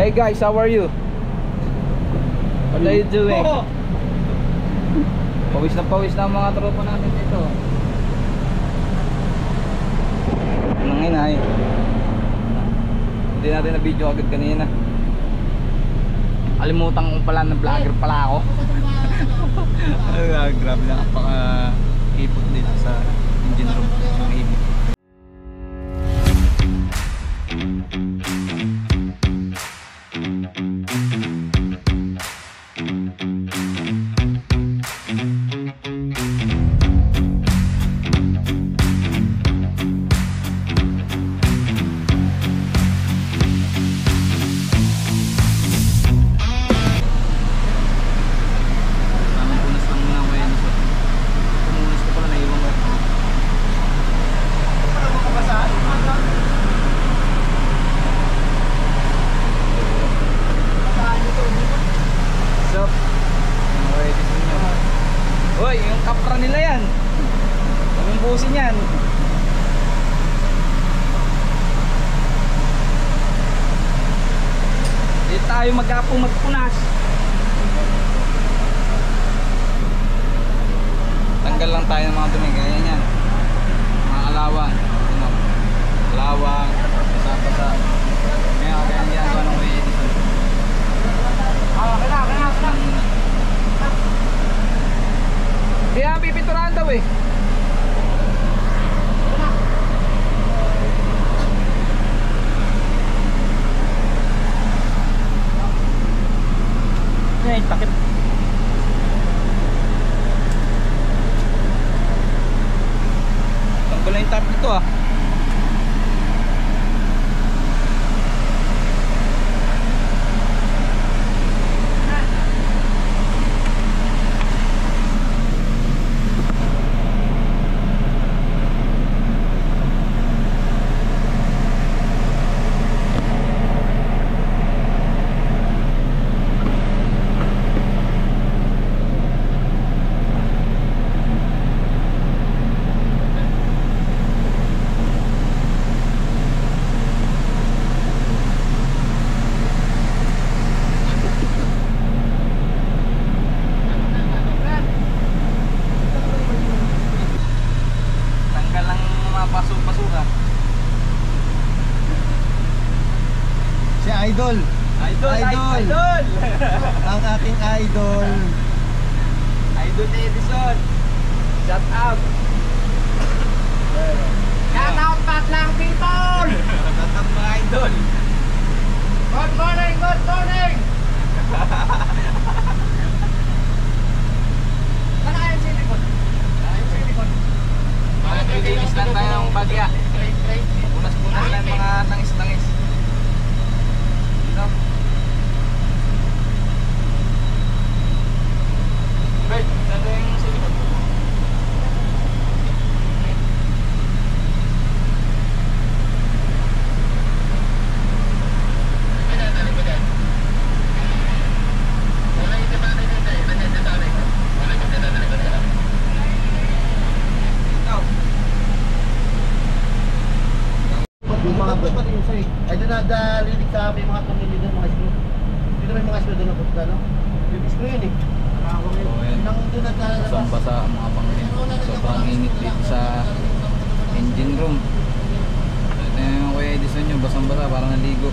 Hey guys, how are you? What are you doing? Pawis na ang mga tropa natin dito. Anong inay? Hindi natin na video agad kanina. Alimutan ko pala na vlogger pala ako. Grabe na napaka-ipot dito sa engine room ng EV. Hoy, yung kapra nila yan. Yung busin yan. Hindi tayo magpunas. Tanggal lang tayo ng mga dumi. Ganyan yan. Mga alawang. Alawang. Basa-basa. Ngayon, ganyan yan. Ano ko i-edit. Kaya. Kaya pipinturahan daw eh. Ay, takip. Tanggal na yung tap nito ah. Idol. Ang ating idol. Idol Edison. Shut up. Shout out Patlang people. Shut up mga idol. Good morning, good morning. Nakaayos sa likod. Maglinis lang tayo ng bagya. Punas-punas lang mga nangis-nangis. Wait, ito yung sa likod. Ay doon nadalilig sa amin mga tumili doon mga screw. Dito may mga screw doon na punta, no? Yung screw yun eh. Nang doon nadalabas. Basang-basa ang mga pangkin. Sobrang init dito sa engine room. Ito yung Kuya Edison nyo, basang-basa, parang naligo.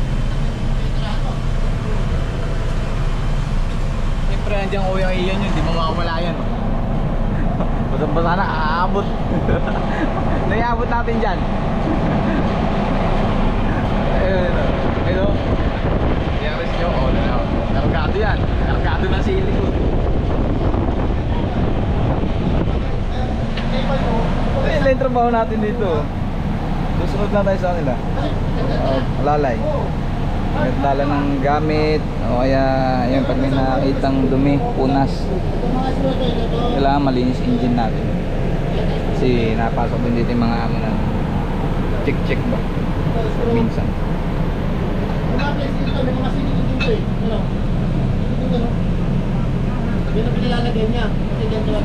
Siyempre nandiyan Kuya Ian yun, hindi mo makawala yan. Basang-basa na, aabot. Naiabot natin dyan. Ito Yaris nyo, kargado yan. Kargado na silikon. Ito yung trabaho natin dito. Susunod lang tayo sa kanila. Lalay. Nagdala ng gamit o kaya yung pag may nakitang dumi, punas. Kailangan malinis engine natin. Kasi napasok din dito yung mga amo na check ba minsan. Yun ang pinilalagay niya. Kasi dyan siya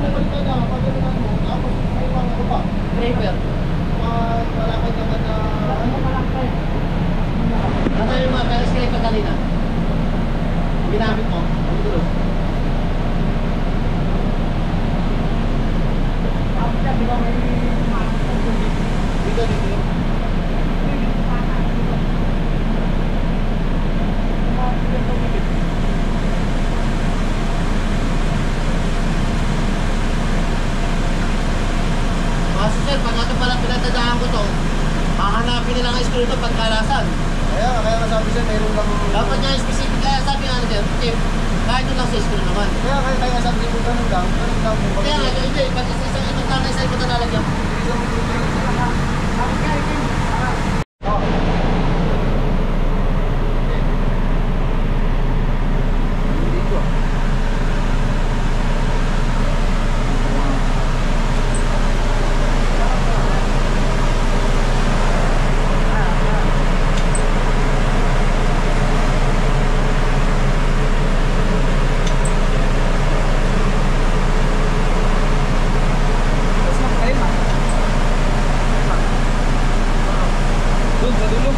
draper. Malakay naman na ano malakay. Ano yung mga kaya pa kanina? ito pagkalasan. Kaya masabi siya, meron lang... Dapat niya specific, kaya sabi nga na dyan, Tim, kahit doon lang sa school naman. Kaya sabi ko, ganun lang. Kaya nga, hindi, pag isang ibang tanay sa ibang nalalagyan. Doon sa dulo.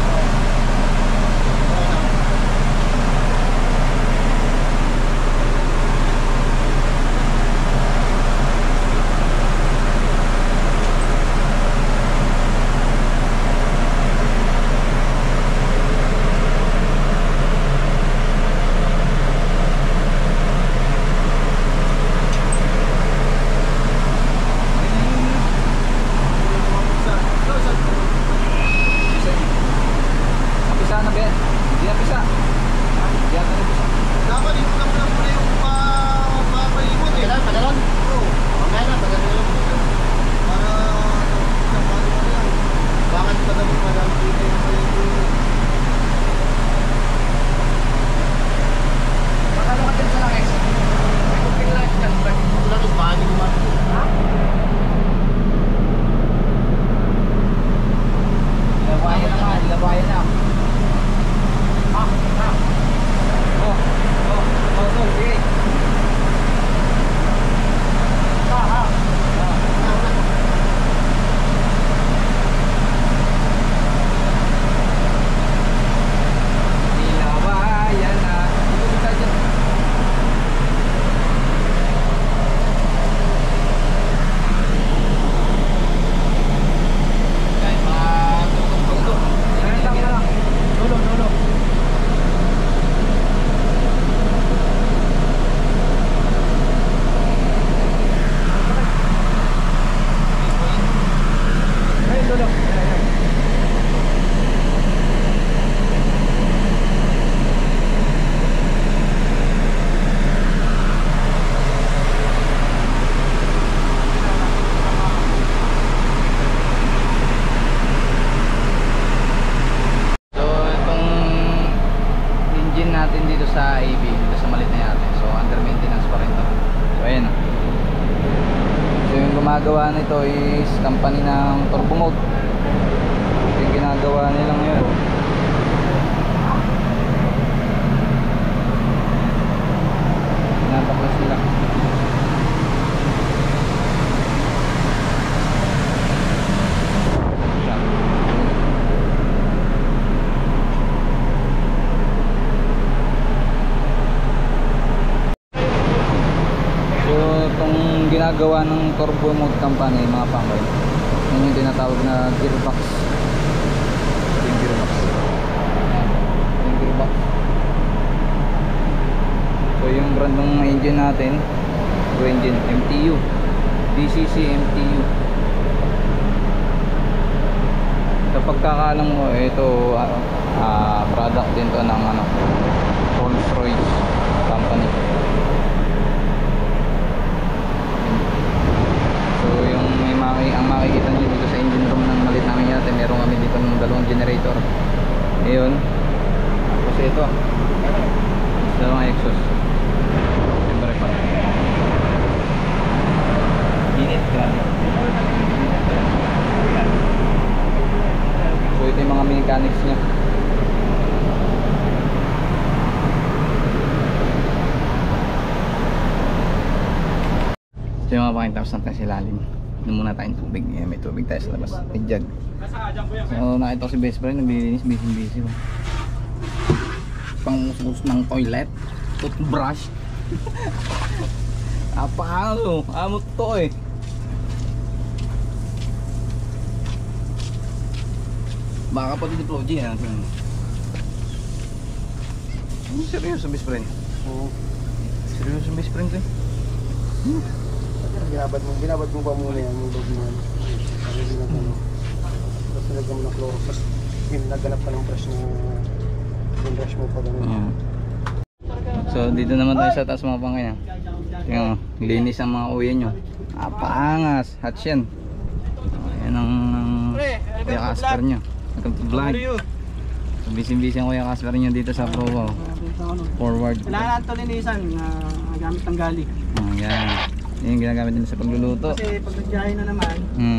Napisa na, Ben. Hindi napisa. Hindi na napisa. Dapat dito lang muna yung papalimot eh. Kailan, padalon? Oo. Mamaya na, padalon. Para sa paano mo yan. Bakit pa dapat madami dito yung palimot? Magkano ka din sa langis? May kuping langis dyan. Lang is baka hindi kumain. Ha? Labayan na, labayan na. Ha? Ha? Sige. Ha? Ha? Labayan na. Ito bisa dyan. Kahit matutog-tugtog. Sandang na lang. Dulo, dulo. Ay, dulo. So itong engine natin dito sa AB, dito sa malit na yate. So under maintenance pa rin to. So ayan o. So yung gumagawa nito is company ng Turbo Mode. So yung ginagawa nila ngayon. Pinapaklas nila. Yan. So itong ginagawa ng Turbo Mode Company mga pangay, yun yung tinatawag na gearbox. Ito yung gearbox. Ito yung gearbox. So yung brand ng engine natin, ito engine MTU, DCC MTU. Sa pagkakalam ko, ito product din to ng Rolls-Royce company. So yung ang makikita nyo dito sa engine room ng malit namin yate, meron kami dito ng dalawang generator. Ayun. Tapos ito, dalawang exhaust. Siyempre pa. Init, grabe. So ito yung mga mechanics nya. So yung mga pakita tapos natin sa ilalim. Doon muna tayong tubig. May tubig tayo sa labas. May jug. So nakita ko si best friend, naglilinis, busy. Pangusus ng toilet. Toothbrush. Apalo. Amot to eh. Baka pati di Pro G yan. Seryoso best friend. Oo. Seryoso best friend eh. Binabad mo pa muna yan, yung loob mo yan. Para hindi na ano. Tapos nilagyan mo ng chloroplast. Naganap ka ng brush na yung brush mo pa ganun. Ayan. So dito naman tayo sa taas mga pangkaya. Tingnan mo, linis ang mga uwi nyo. Paangas, hot yan. Ayan ang Kuya Casper nyo. Welcome to vlog. So busy-busy ang Kuya Casper nyo dito sa Provo. Forward. Kailangan natin linisan gamit ng gali. Ayan. Yan yung ginagamit nila sa pagluluto. Kasi pag nagbiyahe na naman,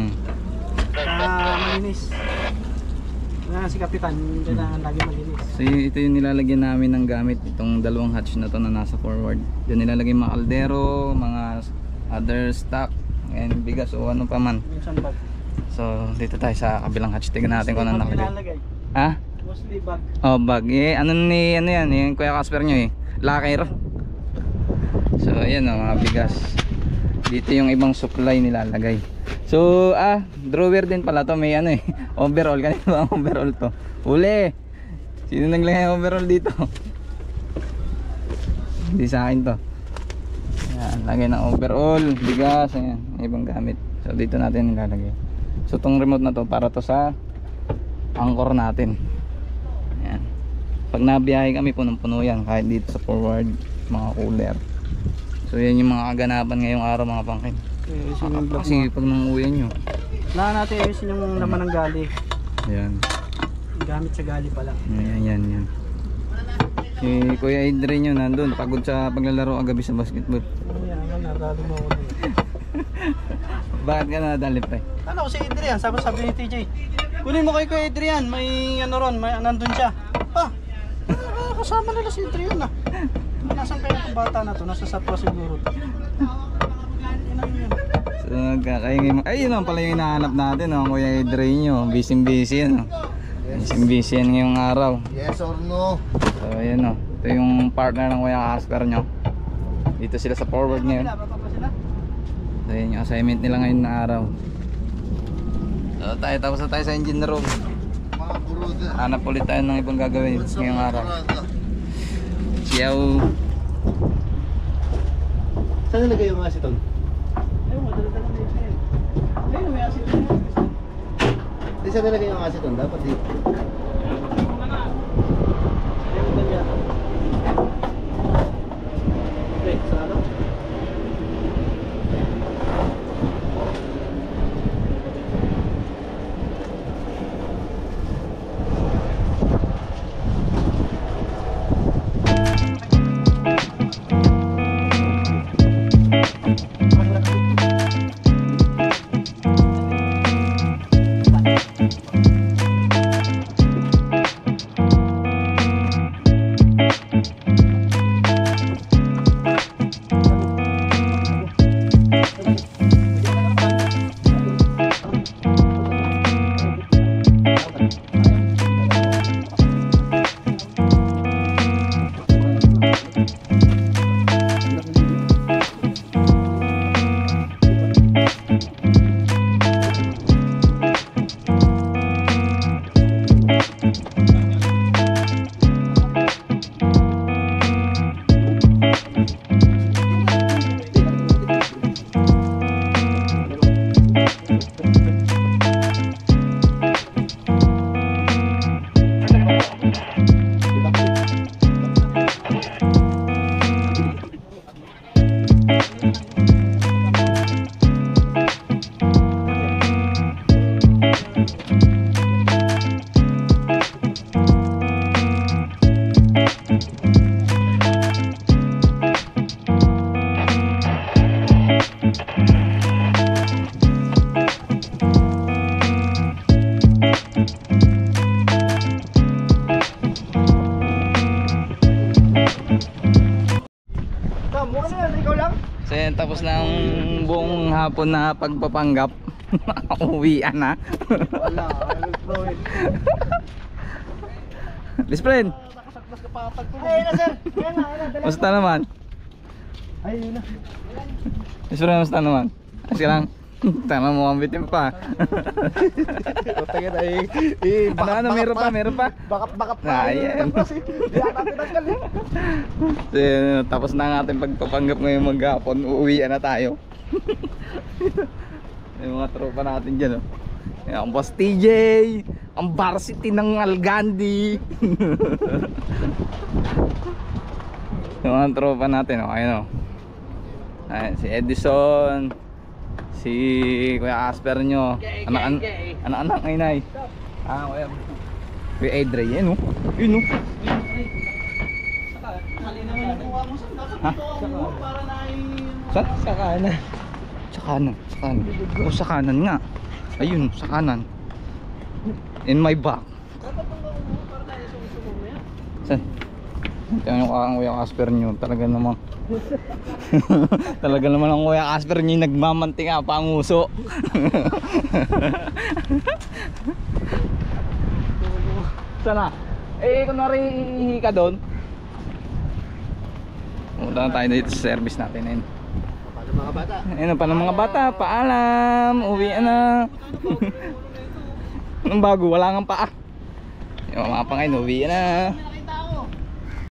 malinis. Kaya si Kapitan, kailangan lagi malinis. So ito yung nilalagyan namin ng gamit. Itong dalawang hatch na to na nasa forward. Diyan nilalagay mga kaldero, mga other stock, and bigas o ano pa man. Minsan bag. So dito tayo sa kabilang hatch. Tignan natin kung ano nakalagay. Ha? Mostly bag. Oh, bag. Ano yan, yung Kuya Casper nyo locker. So ayan o, mga bigas. Dito yung ibang supply nilalagay. So drawer din pala to. May overall. Kanina ba ang overall to? Uli! Sino naglagay ng overall dito? Hindi sa akin to. Ayan, lagay ng overall, bigas, ayan, ibang gamit. So dito natin nilalagay. So tong remote na to para to sa anchor natin. Ayan. Pag nabiyahe kami, punong-puno yan. Kahit dito sa forward, mga cooler. So yan yung mga kaganapan ngayong araw mga pangkin. Kasi pag nanguyan nyo. Kailangan natin ayusin yung laman ng gali. Ayan. Gamit sa gali pala. Yan. Si Kuya Adrian nyo nandun. Pagod sa paglalaro kagabi sa basketball. Ayan, natalo mo ako dun. Bakit ka nadali pa? Ano ko si Adrian, sabi ni TJ. Kunin mo kay Kuya Adrian, may ano ron, may nandun siya. Kasama nila si Adrian Nasaan kaya itong bata na to? Nasa Satwa siguro. So nagkakaingin mo. Ay yun naman pala yung hinahanap natin Kuya Adrian nyo. Busy yan Busy yan ngayong araw. Yes or no? So ayan ito yung partner ng Kuya Casper nyo. Dito sila sa forward ngayon. So yun yung assignment nila ngayon na araw. So tapos na tayo sa engine room. Mga buruda. Hanap ulit tayo ng ibang gagawin ngayong araw. Siyaw. Saan nalagay yung aceton? Ayun, madala-dala na yun. Ayun, may asin na yun. Di saan nalagay yung aceton? Dapat dito. Ayun, madala. Okay, sa ano? So yan, tapos na ang buong hapon na pagpapanggap. Uwian na. Wala, bro. Best friend, Ayun na sir. Ayun na. musta naman? Ayun na. Best friend, musta naman? Kasi lang, tama mo ang bitin pa. Ano, meron pa? Bakap Ah, yeah. So, yun, tapos na ang ating pagpapanggap ngayong maghapon. Uuwian na tayo. Yung mga tropa natin dyan Yan, ang boss TJ, ang varsity ng Algandi. Yung mga tropa natin, oh, ayun, oh. Ayan, si Edison, si Kuya Asper nyo, anak-anak, inay. Kuya Edre, yan, oh. Yun, oh. Mali naman yung kuha mo. Saan dapat Ha? dito ako para na Saan? Sa kanan. Sa kanan, sa kanan. Oh, sa kanan nga. Ayun, sa kanan. In my back. dapat nung ako para tayo sumusubo mo yan. Saan? Tingnan yung ang Kuya Casper nyo. Talaga namang talaga naman ang Kuya Casper nyo yung nagmamantika panguso. Sana? Eh, kunwari ihihi ka doon. Pumunta na tayo dito sa service natin. Ayun. Paano mga bata? Ayun, pa ng mga bata. Paalam. Uwi na. Anong bago? Wala nga paa. Yung mga pangain, uwi na.